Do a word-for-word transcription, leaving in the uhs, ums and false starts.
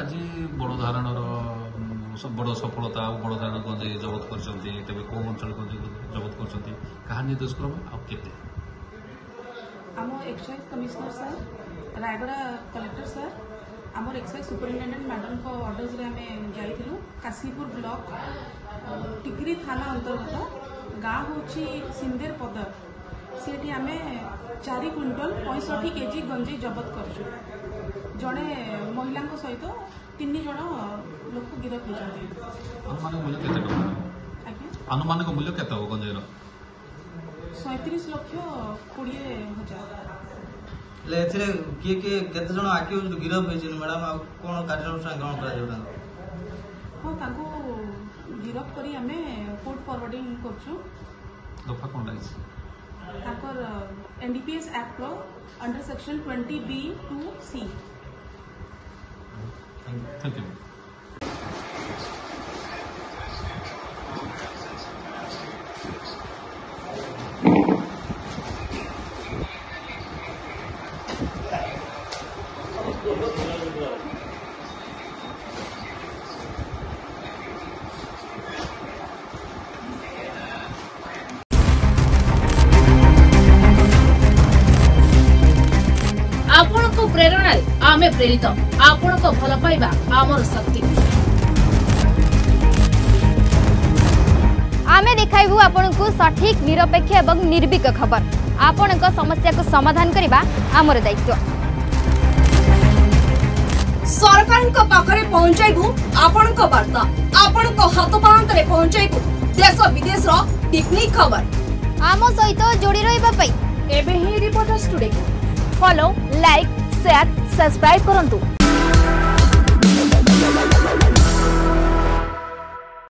आज बड़ धारणर बड़ सफलता बड़ धारण गंजे जबत कर कौ अंचल गंजे जबत कर निर्देश क्रम आते आम excise commissioner sir Rayagada collector sir आमर एक्साइज सुपरिटेडेंट मैडम को ऑर्डर्स रे आम जाइलु काशीपुर ब्लॉक टिकरी थाना अंतर्गत गाँ हूँ सिंदेर पदर से आम चार क्विंटल पैंसठ केजी गंजे जबत कर जड़े महिला सहित तीन जन लोक गिरफ होती अनुमानिक मूल्य केते हो गंजेर सैंतीस लक्ष कोड़े हजार किए किए केते जन आके गिरफ होइछन मैडम कौन कार्यानुष्ठान ग्रहण करा हाँ गिरफ करी आमे कोर्ट फॉरवर्डिंग करछु दफा कोन लाइस ताकर एनडीपीएस एक्ट रो under section twenty B two C. Thank you. आपण को प्रेरणा आमे प्रेरित आपण को भल पाइबा आमर शक्ति आमे देखाइबु आपण को सठिक निरपेक्ष एवं निर्भीक खबर आपण को समस्या को समाधान करबा आमर दायित्व सरकार को पाखरे पहुंचाइबु आपण को वार्ता आपण को हाथ पांतरे पहुंचाइबु देश विदेश रो टिकनी खबर आम सहित जोड़ी रहिबा पई एबे ही reporters today follow like share subscribe करंतु।